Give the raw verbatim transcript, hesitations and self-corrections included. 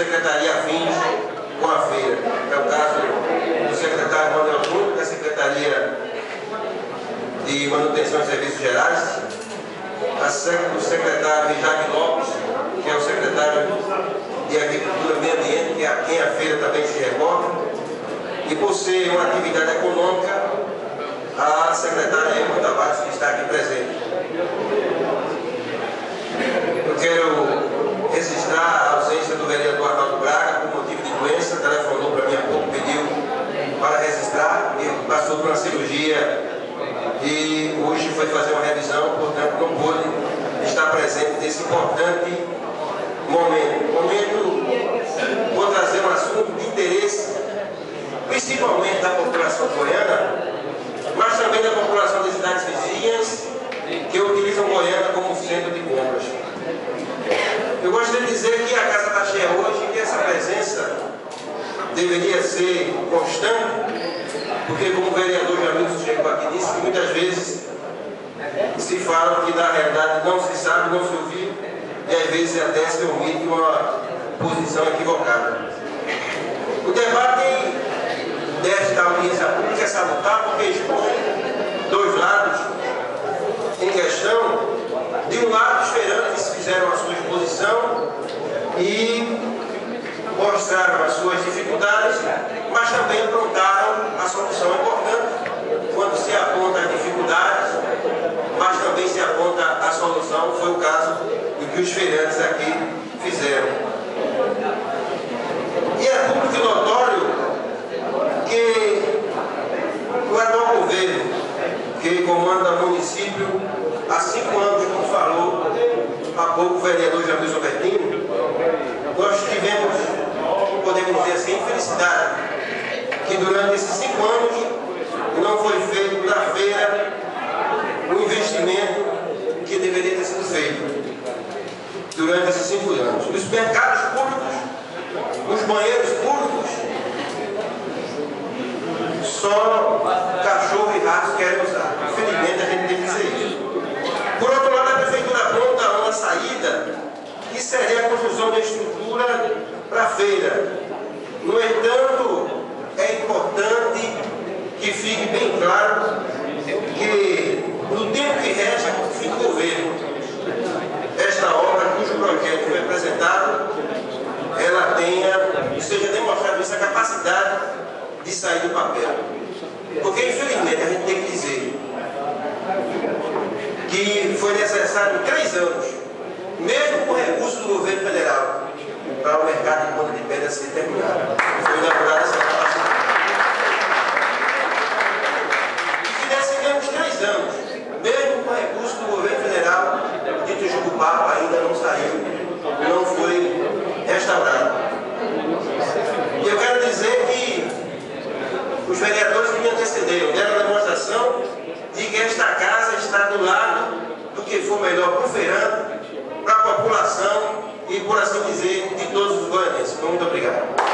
secretaria afins com a feira. É o caso do secretário Manuel Júnior, da Secretaria de Manutenção e Serviços Gerais, o secretário Jacques Lopes, que é o secretário de Agricultura e Meio Ambiente, que é a quem a feira também se recorda, e por ser uma atividade econômica, a secretária Emma Tavares, que está aqui presente. Eu quero registrar a ausência do vereador Arnaldo Braga por motivo de doença, telefonou para mim há pouco, pediu para registrar, e passou por uma cirurgia e hoje foi fazer uma revisão, portanto não pôde estar presente nesse importante momento. Momento, vou trazer um assunto de interesse, principalmente da população goiana, mas também da população das cidades vizinhas, que utilizam Goiânia como centro de compras. Eu gostaria de dizer que a casa está cheia hoje e que essa presença deveria ser constante, porque, como o vereador Jamilson chegou aqui disse, que muitas vezes se fala que na realidade não se sabe, não se ouviu, e às vezes até se omite uma posição equivocada. O debate desta audiência pública é salutar porque expõe dois lados em questão. De um lado, os feirantes fizeram a sua exposição e mostraram as suas dificuldades, mas também aprontaram a solução importante quando se aponta as dificuldades, mas também se aponta a solução. Foi o caso do que os feirantes aqui fizeram. E é público e notório que o atual governo, que comanda o município há cinco anos, como falou há pouco o vereador Jamilson Bertino, nós tivemos, podemos dizer assim, infelicidade, que durante esses cinco anos não foi feito na feira o investimento que deveria ter sido feito durante esses cinco anos. Os mercados públicos, os banheiros públicos, só cachorro e rato querem usar. Infelizmente, a gente tem que dizer isso. Por outro lado, a prefeitura aponta uma saída que seria a construção de estrutura para a feira. No entanto, é importante que fique bem claro que, no tempo que resta do fim do governo, esta obra, cujo projeto foi apresentado, ela tenha, e seja demonstrada essa capacidade de sair do papel. Porque, infelizmente, a gente tem que dizer que foi necessário três anos, mesmo com recursos do governo federal, para o mercado de ponta de pedra ser terminado. Foi inaugurada essa capacidade. E que decidimos três anos, mesmo com recursos do governo federal, de Tijubupapa ainda não saiu, não foi restaurado. E eu quero dizer que os vereadores que me antecederam deram a demonstração de que esta casa está do lado do que for melhor para o feirante, para a população e, por assim dizer, de todos os goianos. Muito obrigado.